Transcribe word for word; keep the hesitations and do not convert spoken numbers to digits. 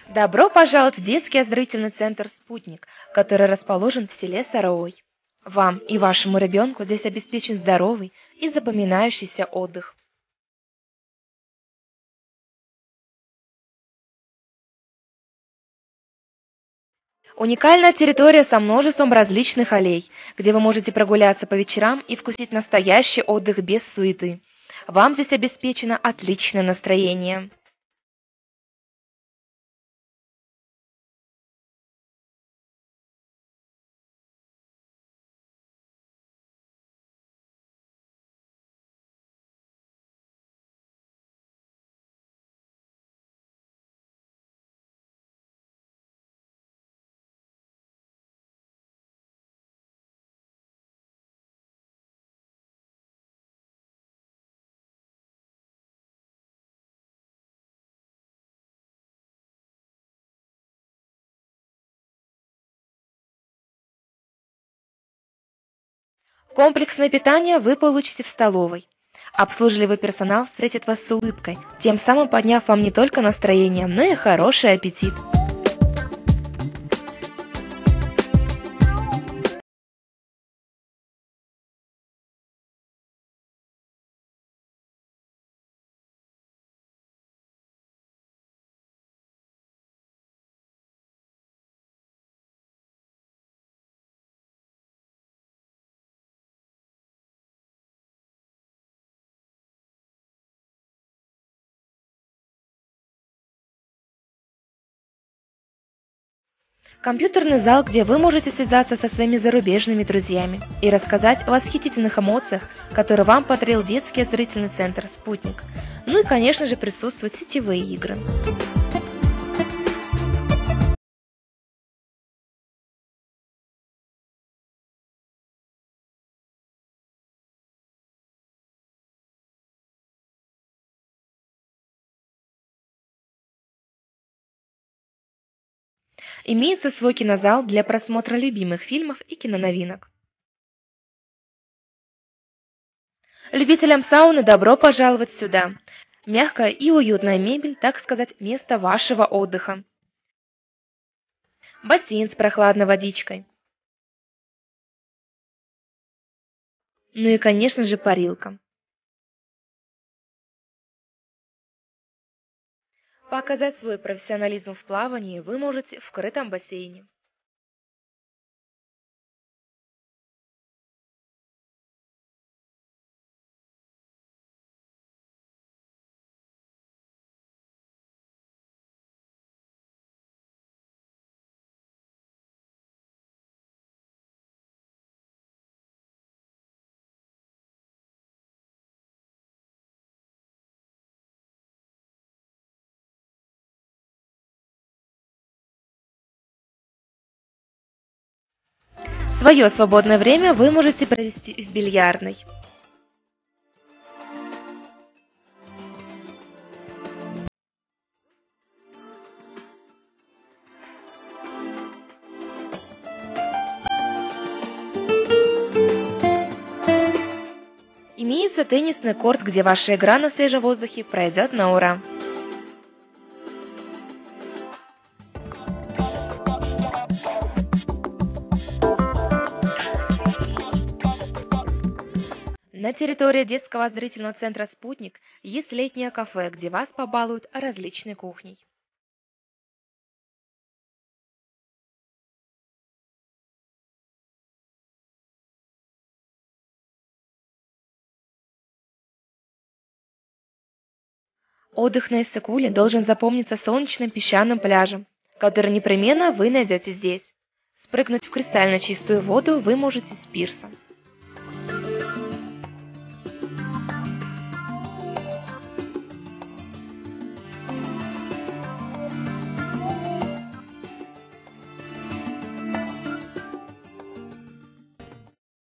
Добро пожаловать в детский оздоровительный центр «Спутник», который расположен в селе Саровой. Вам и вашему ребенку здесь обеспечен здоровый и запоминающийся отдых. Уникальная территория со множеством различных аллей, где вы можете прогуляться по вечерам и вкусить настоящий отдых без суеты. Вам здесь обеспечено отличное настроение. Комплексное питание вы получите в столовой. Обслуживаемый персонал встретит вас с улыбкой, тем самым подняв вам не только настроение, но и хороший аппетит. Компьютерный зал, где вы можете связаться со своими зарубежными друзьями и рассказать о восхитительных эмоциях, которые вам подарил детский оздоровительный центр «Спутник». Ну и, конечно же, присутствуют сетевые игры. Имеется свой кинозал для просмотра любимых фильмов и киноновинок. Любителям сауны добро пожаловать сюда. Мягкая и уютная мебель, так сказать, место вашего отдыха. Бассейн с прохладной водичкой. Ну и, конечно же, парилка. Показать свой профессионализм в плавании вы можете в крытом бассейне. Свое свободное время вы можете провести в бильярдной. Имеется теннисный корт, где ваша игра на свежем воздухе пройдет на ура. На территории детского оздоровительного центра «Спутник» есть летнее кафе, где вас побалуют различной кухней. Отдых на Иссык-Куле должен запомниться солнечным песчаным пляжем, который непременно вы найдете здесь. Спрыгнуть в кристально чистую воду вы можете с пирса.